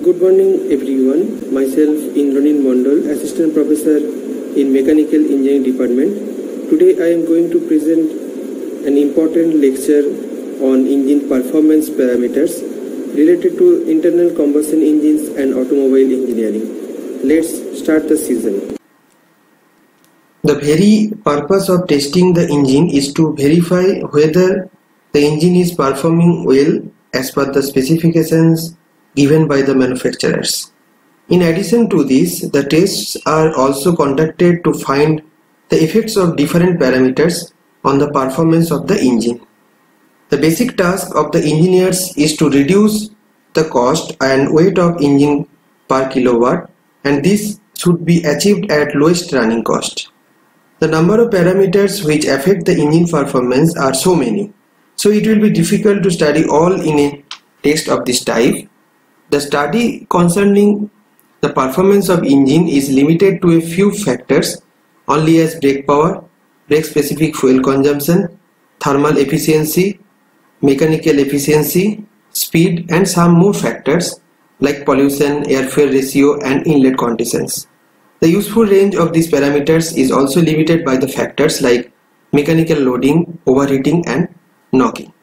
Good morning everyone. Myself Indranil Mondal, Assistant Professor in Mechanical Engineering Department. Today I am going to present an important lecture on engine performance parameters related to internal combustion engines and automobile engineering. Let's start the session. The very purpose of testing the engine is to verify whether the engine is performing well as per the specifications given by the manufacturers. In addition to this, the tests are also conducted to find the effects of different parameters on the performance of the engine. The basic task of the engineers is to reduce the cost and weight of engine per kilowatt, and this should be achieved at lowest running cost. The number of parameters which affect the engine performance are so many, so it will be difficult to study all in a test of this type. The study concerning the performance of engine is limited to a few factors only, as brake power, brake specific fuel consumption, thermal efficiency, mechanical efficiency, speed, and some more factors like pollution, air-fuel ratio, and inlet conditions. The useful range of these parameters is also limited by the factors like mechanical loading, overheating, and knocking.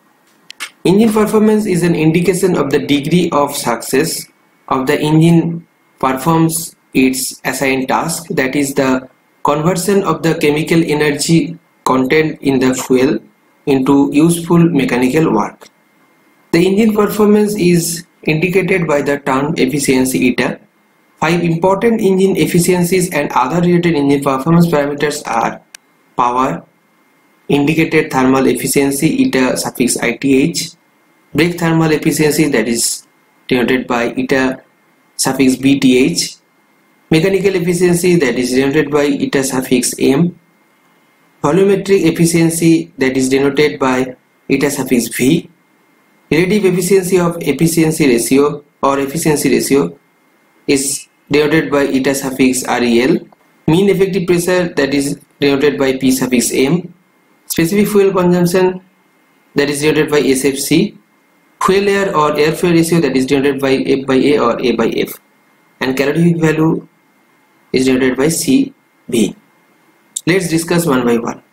Engine performance is an indication of the degree of success of the engine performs its assigned task, that is the conversion of the chemical energy contained in the fuel into useful mechanical work. The engine performance is indicated by the term efficiency eta. 5 important engine efficiencies and other related engine performance parameters are power, indicated thermal efficiency eta suffix ith, brake thermal efficiency, that is denoted by eta suffix bth, mechanical efficiency, that is denoted by eta suffix m, volumetric efficiency, that is denoted by eta suffix v, relative efficiency of efficiency ratio or efficiency ratio is denoted by eta suffix rel, mean effective pressure, that is denoted by p suffix m, specific fuel consumption, that is denoted by SFC, fuel air or air fuel ratio, that is denoted by F by A or A by F, and calorific value is denoted by CB. Let's discuss one by one.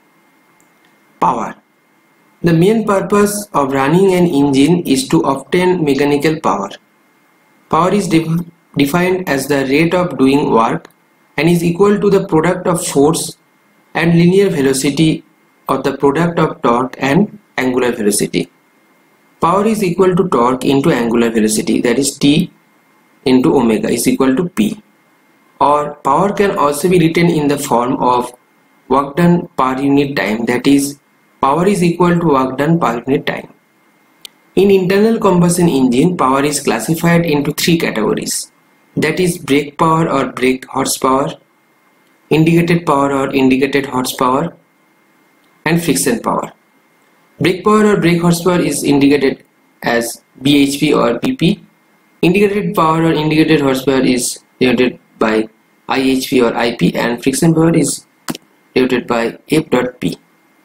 Power. The main purpose of running an engine is to obtain mechanical power. Power is defined as the rate of doing work and is equal to the product of force and linear velocity of the product of torque and angular velocity. Power is equal to torque into angular velocity, that is T into omega is equal to P. Or power can also be written in the form of work done per unit time, that is power is equal to work done per unit time. In internal combustion engine, power is classified into 3 categories, that is brake power or brake horsepower, indicated power or indicated horsepower, and friction power. Brake power or brake horsepower is indicated as bhp or pp. Indicated power or indicated horsepower is denoted by ihp or ip, and friction power is denoted by f.p.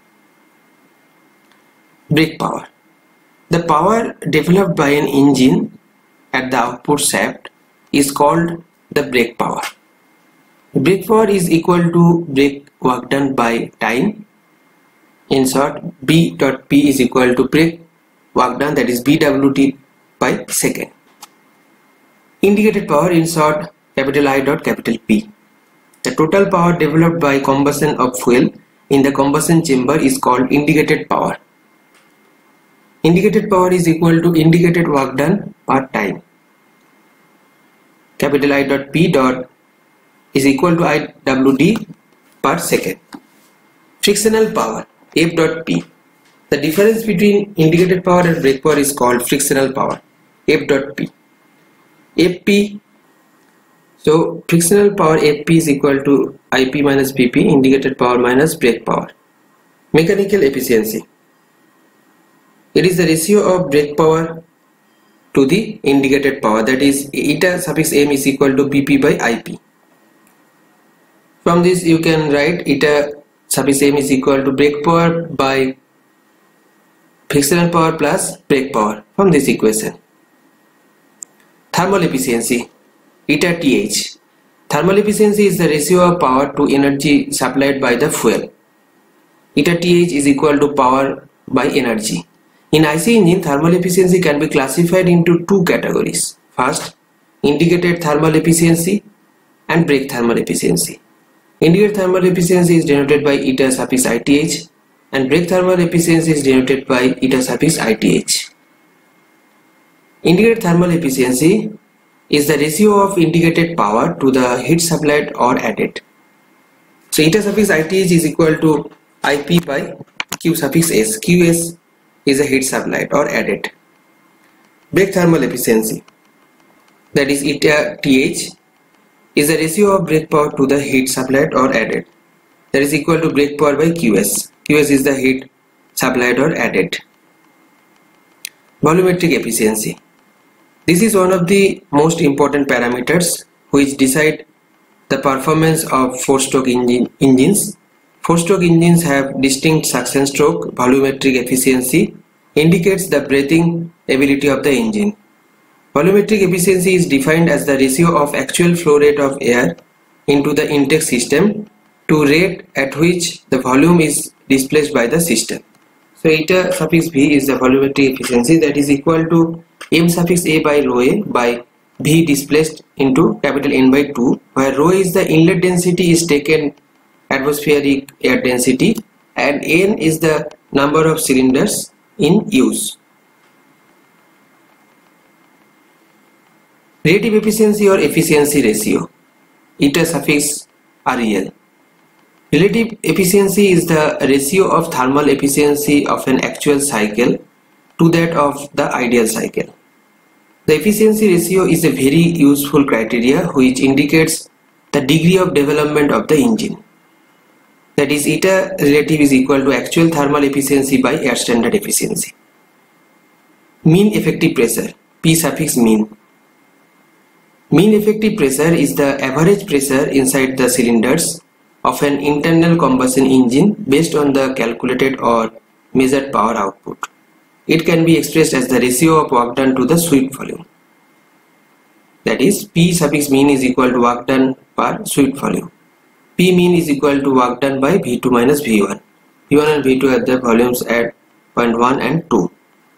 Brake power. The power developed by an engine at the output shaft is called the brake power. Brake power is equal to brake work done by time. In short, B.P is equal to brake work done, that is BWT by second. Indicated power, in short, capital I.P. The total power developed by combustion of fuel in the combustion chamber is called indicated power. Indicated power is equal to indicated work done per time. Capital I.P is equal to IWD per second. Frictional power, F.P. The difference between indicated power and brake power is called frictional power, F.P. Fp, so frictional power Fp is equal to Ip minus Pp, indicated power minus brake power. Mechanical efficiency. It is the ratio of brake power to the indicated power, that is eta suffix m is equal to Bp by Ip. From this you can write eta suffix m is equal to brake power by frictional power plus brake power from this equation. Thermal efficiency, eta TH. Thermal efficiency is the ratio of power to energy supplied by the fuel. Eta TH is equal to power by energy. In IC engine, thermal efficiency can be classified into two categories. First, indicated thermal efficiency and brake thermal efficiency. Indicated thermal efficiency is denoted by eta suffix ITH and brake thermal efficiency is denoted by eta suffix ITH. Indicated thermal efficiency is the ratio of indicated power to the heat supplied or added. So eta suffix ITH is equal to IP by Q suffix S. QS is the heat supplied or added. Brake thermal efficiency, that is eta TH, is the ratio of brake power to the heat supplied or added, that is equal to brake power by QS. QS is the heat supplied or added. Volumetric efficiency. This is one of the most important parameters which decide the performance of four-stroke engines. Four-stroke engines have distinct suction stroke. Volumetric efficiency indicates the breathing ability of the engine. Volumetric efficiency is defined as the ratio of actual flow rate of air into the intake system to rate at which the volume is displaced by the system. So eta suffix V is the volumetric efficiency, that is equal to m suffix A by rho A by V displaced into capital N by 2, where rho is the inlet density is taken atmospheric air density and N is the number of cylinders in use. Relative efficiency or efficiency ratio, eta suffix REL. Relative efficiency is the ratio of thermal efficiency of an actual cycle to that of the ideal cycle. The efficiency ratio is a very useful criteria which indicates the degree of development of the engine. That is, eta relative is equal to actual thermal efficiency by air standard efficiency. Mean effective pressure, P suffix mean. Mean effective pressure is the average pressure inside the cylinders of an internal combustion engine based on the calculated or measured power output. It can be expressed as the ratio of work done to the swept volume. That is, P suffix mean is equal to work done per swept volume. P mean is equal to work done by V2 minus V1. V1 and V2 are the volumes at point 1 and 2.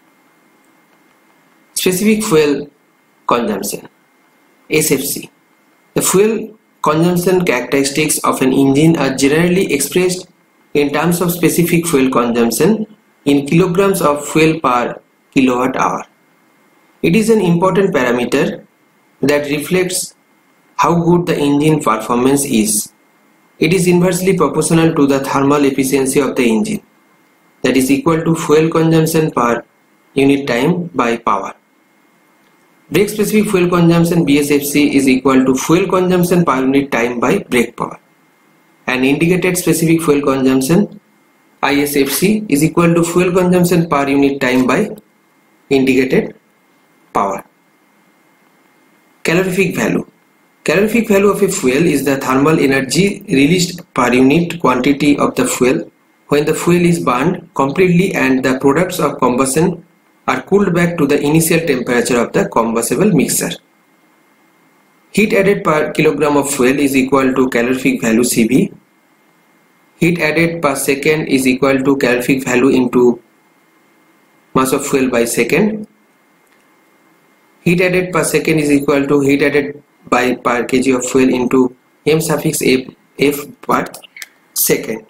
Specific fuel consumption, SFC. The fuel consumption characteristics of an engine are generally expressed in terms of specific fuel consumption in kilograms of fuel per kilowatt hour. It is an important parameter that reflects how good the engine performance is. It is inversely proportional to the thermal efficiency of the engine, that is equal to fuel consumption per unit time by power. Brake specific fuel consumption, BSFC, is equal to fuel consumption per unit time by brake power, and indicated specific fuel consumption, ISFC, is equal to fuel consumption per unit time by indicated power. Calorific value. Calorific value of a fuel is the thermal energy released per unit quantity of the fuel when the fuel is burned completely and the products of combustion are cooled back to the initial temperature of the combustible mixture. Heat added per kilogram of fuel is equal to calorific value CV. Heat added per second is equal to calorific value into mass of fuel by second. Heat added per second is equal to heat added by per kg of fuel into m suffix F per second.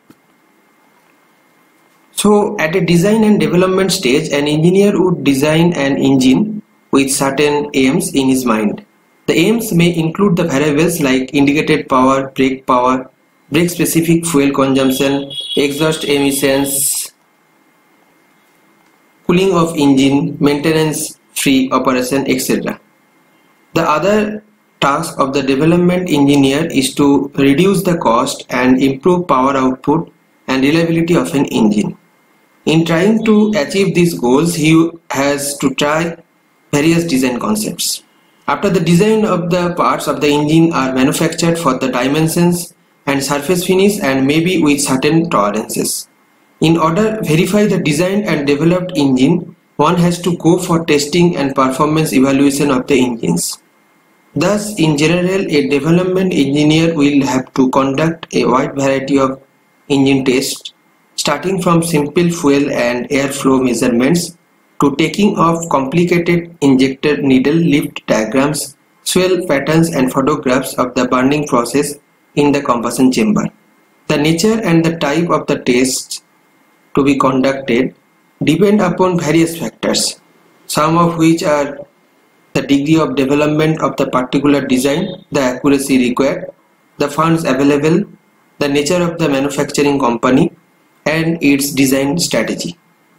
So at a design and development stage, an engineer would design an engine with certain aims in his mind. The aims may include the variables like indicated power, brake specific fuel consumption, exhaust emissions, cooling of engine, maintenance free operation, etc. The other task of the development engineer is to reduce the cost and improve power output and reliability of an engine. In trying to achieve these goals, he has to try various design concepts. After the design of the parts of the engine are manufactured for the dimensions and surface finish and maybe with certain tolerances. In order to verify the designed and developed engine one has to go for testing and performance evaluation of the engines. Thus, in general, a development engineer will have to conduct a wide variety of engine tests, starting from simple fuel and airflow measurements to taking of complicated injector needle lift diagrams, swell patterns and photographs of the burning process in the combustion chamber. The nature and the type of the tests to be conducted depend upon various factors, some of which are the degree of development of the particular design, the accuracy required, the funds available, the nature of the manufacturing company, and its design strategy.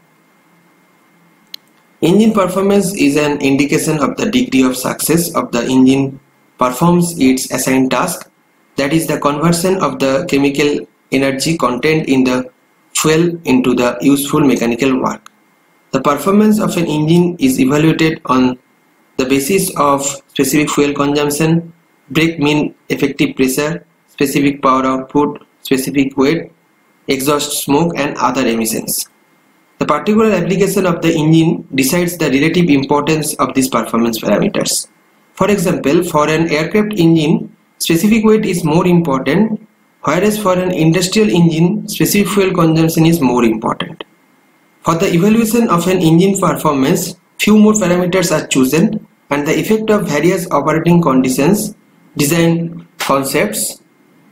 Engine performance is an indication of the degree of success of the engine performs its assigned task, that is the conversion of the chemical energy contained in the fuel into the useful mechanical work. The performance of an engine is evaluated on the basis of specific fuel consumption, brake mean effective pressure, specific power output, specific weight, exhaust smoke and other emissions. The particular application of the engine decides the relative importance of these performance parameters. For example, for an aircraft engine, specific weight is more important, whereas for an industrial engine, specific fuel consumption is more important. For the evaluation of an engine performance, few more parameters are chosen and the effect of various operating conditions, design concepts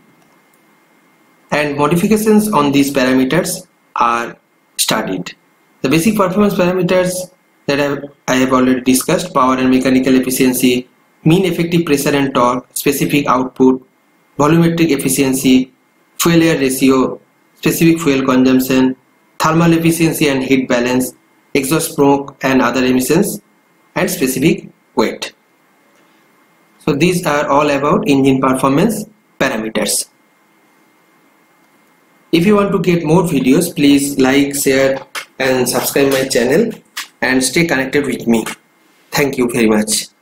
and modifications on these parameters are studied. The basic performance parameters that I have already discussed: power and mechanical efficiency, mean effective pressure and torque, specific output, volumetric efficiency, fuel air ratio, specific fuel consumption, thermal efficiency and heat balance, exhaust smoke and other emissions, and specific weight. So these are all about engine performance parameters. If you want to get more videos, please like, share and subscribe my channel and stay connected with me. Thank you very much.